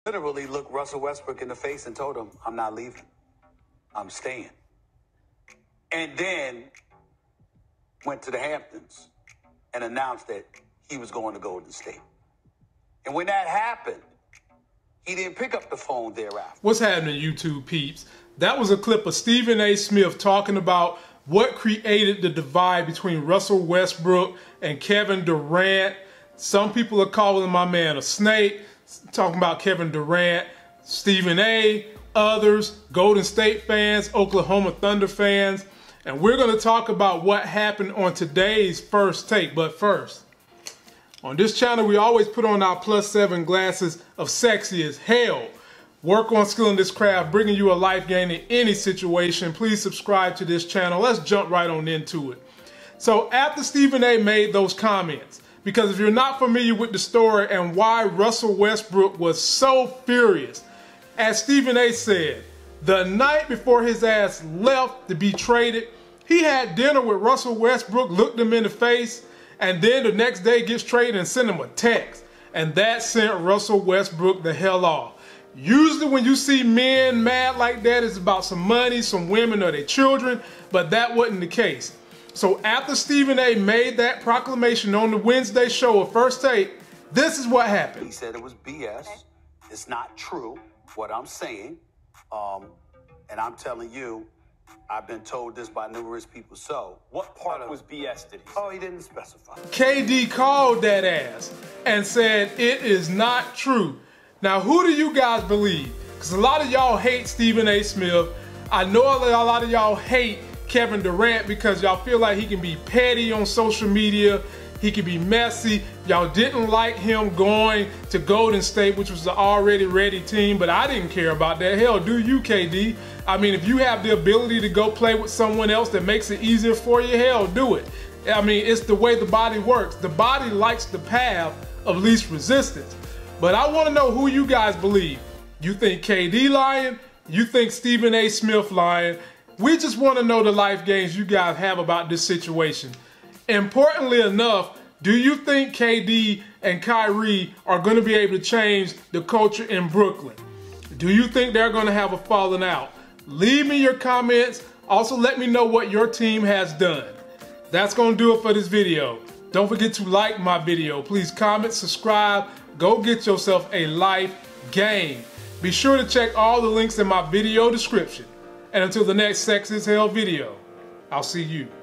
literally looked Russell Westbrook in the face and told him, I'm not leaving. I'm staying. And then went to the Hamptons and announced that he was going to Golden State. And when that happened, he didn't pick up the phone thereafter. What's happening, YouTube peeps? That was a clip of Stephen A. Smith talking about what created the divide between Russell Westbrook and Kevin Durant. Some people are calling my man a snake, talking about Kevin Durant, Stephen A., others, Golden State fans, Oklahoma Thunder fans. And we're going to talk about what happened on today's First Take. But first, on this channel, we always put on our +7 glasses of sexy as hell. Work on skilling this craft, bringing you a life gain in any situation. Please subscribe to this channel. Let's jump right on into it. So after Stephen A. made those comments, because if you're not familiar with the story and why Russell Westbrook was so furious, as Stephen A. said, the night before his ass left to be traded, he had dinner with Russell Westbrook, looked him in the face, and then the next day gets traded and sent him a text. And that sent Russell Westbrook the hell off. Usually when you see men mad like that, it's about some money, some women, or their children, but that wasn't the case. So after Stephen A. made that proclamation on the Wednesday show of First Take, this is what happened. He said it was BS. It's not true, what I'm saying. And I'm telling you, I've been told this by numerous people. So, what part was BS did he say? Oh, he didn't specify. KD called that ass and said it is not true. Now, who do you guys believe? Because a lot of y'all hate Stephen A. Smith. I know a lot of y'all hate Kevin Durant because y'all feel like he can be petty on social media. He can be messy. Y'all didn't like him going to Golden State, which was the already ready team, but I didn't care about that. Hell, do you, KD? I mean, if you have the ability to go play with someone else that makes it easier for you, hell, do it. I mean, it's the way the body works. The body likes the path of least resistance. But I want to know who you guys believe. You think KD lying? You think Stephen A. Smith lying? We just want to know the life gains you guys have about this situation. Importantly enough, do you think KD and Kyrie are going to be able to change the culture in Brooklyn? Do you think they're going to have a falling out? Leave me your comments. Also, let me know what your team has done. That's going to do it for this video. Don't forget to like my video. Please comment, subscribe. Go get yourself a life gain. Be sure to check all the links in my video description. And until the next Sex is Hell video, I'll see you.